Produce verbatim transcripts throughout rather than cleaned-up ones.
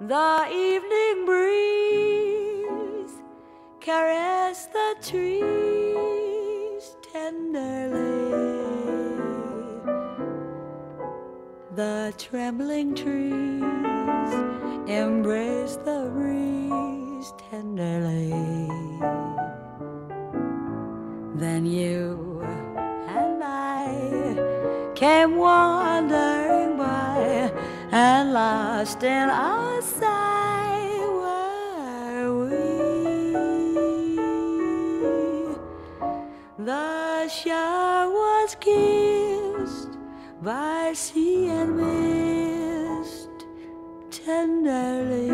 The evening breeze caress the trees tenderly. The trembling trees embrace the breeze tenderly. Then you and I came wandering by, and lost in our sight were we. The shore was kissed by sea and mist tenderly.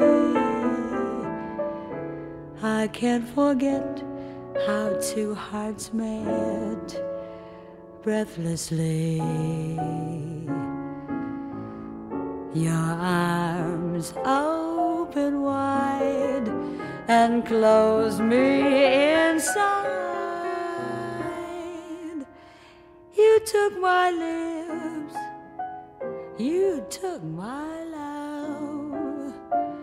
I can't forget how two hearts met breathlessly. Your arms open wide and close me inside. You took my lips, you took my love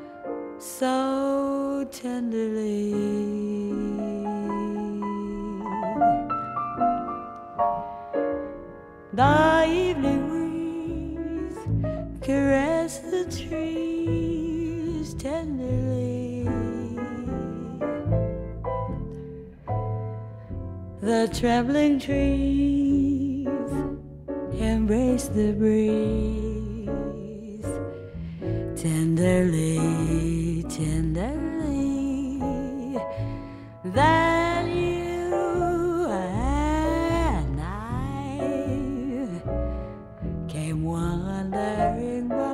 so tenderly. The evening breeze caress the trees tenderly. The trembling trees embrace the breeze tenderly, tenderly. Then you and I came wandering by,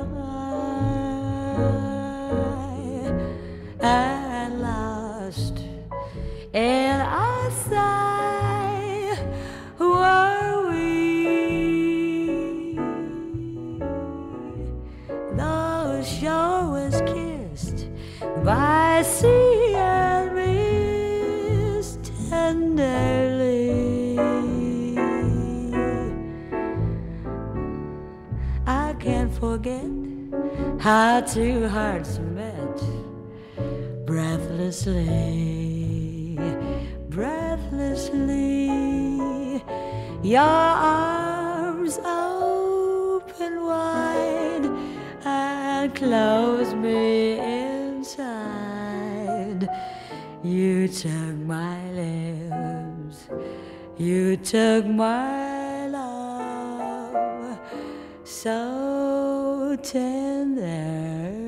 and lost in our sight were we. The shore was kissed by sea and mist tenderly. I can't forget how two hearts met breathlessly, breathlessly. Your arms open wide and close me inside. You took my lips, you took my love so tenderly.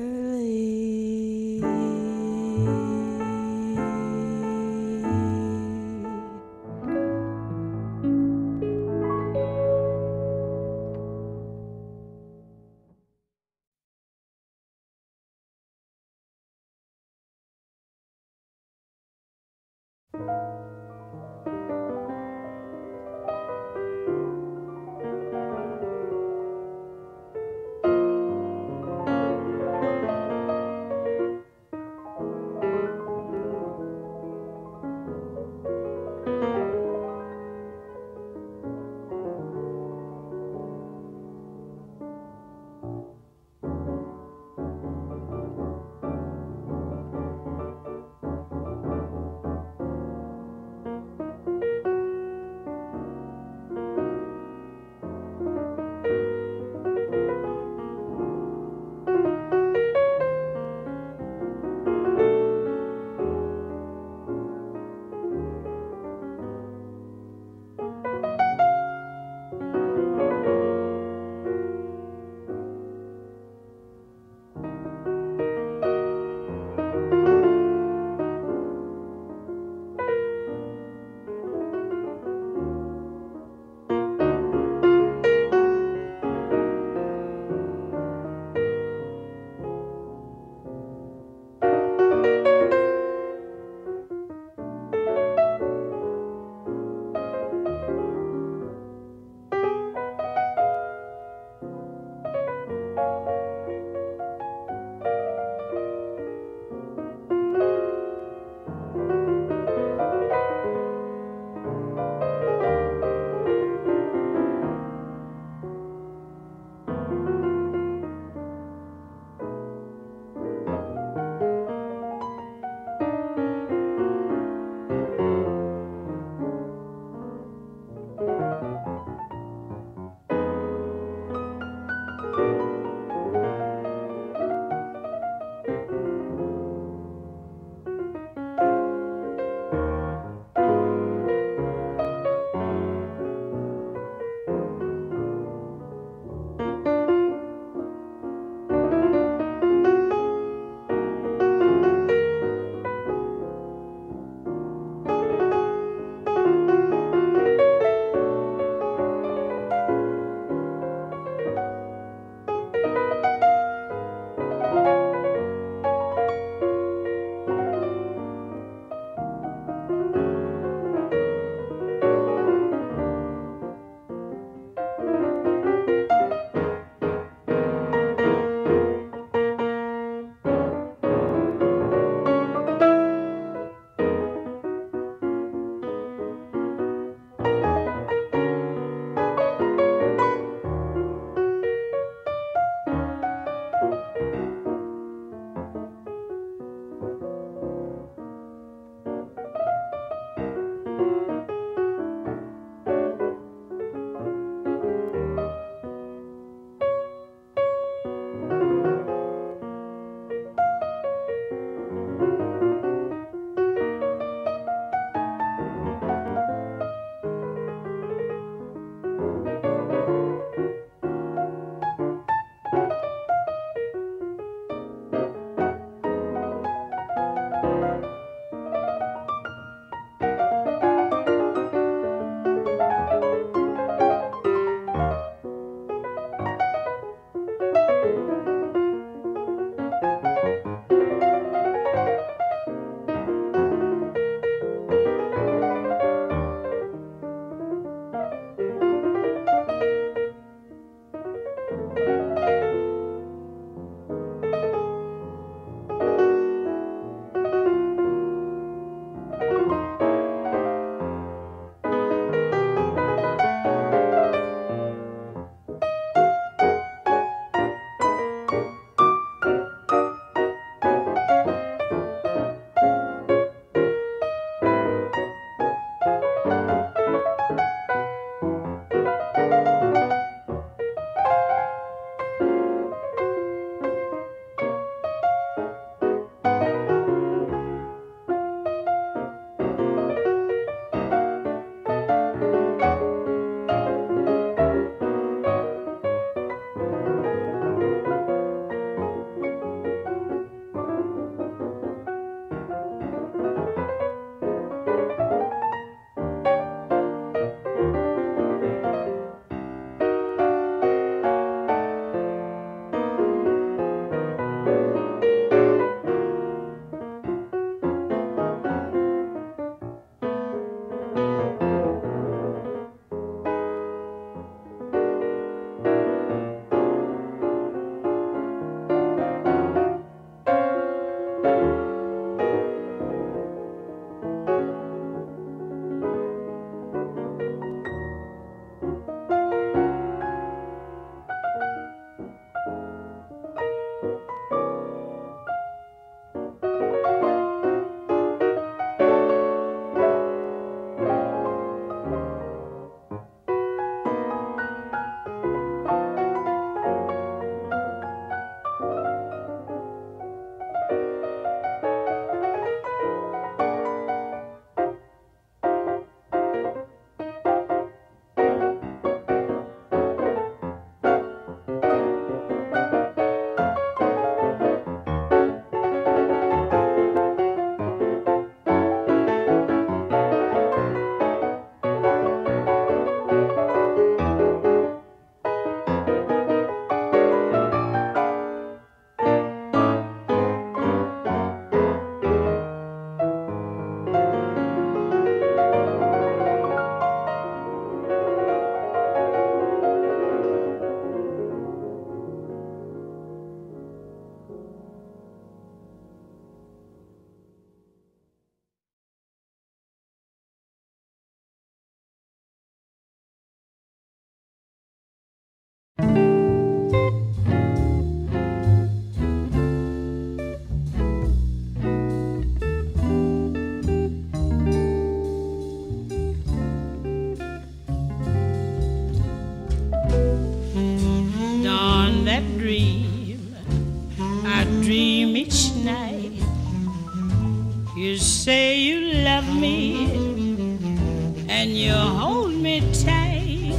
Dawn, that dream I dream each night. You say you love me and you hold me tight,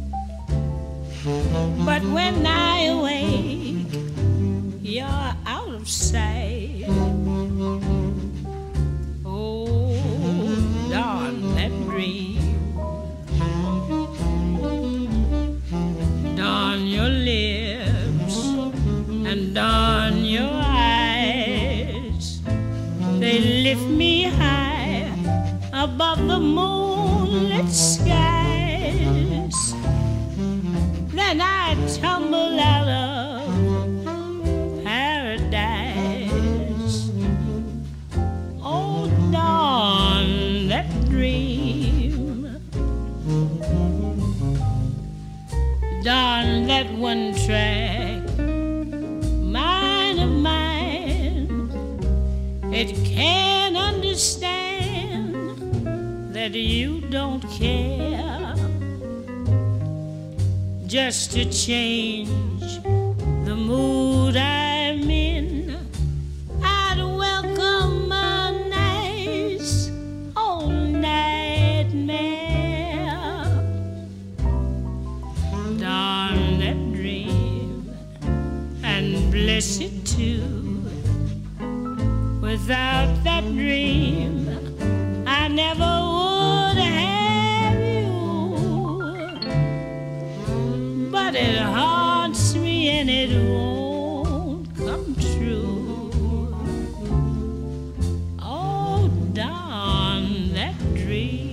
but when I awake, you're out of sight. Oh, dawn, that dream, dawn, your lips and dawn, your eyes, they lift me high above the moonlit skies. Then I tumble out of paradise. Oh, dawn, that dream, dawn, that one track mind of mine, it can't understand that you don't care. Just to change the mood I'm in, I'd welcome a nice old nightmare. Darn that dream, and bless it too. Without that dream, I never would have you. But it haunts me and it won't come true. Oh, darn that dream.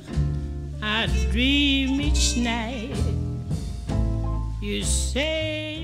Dream each night. You say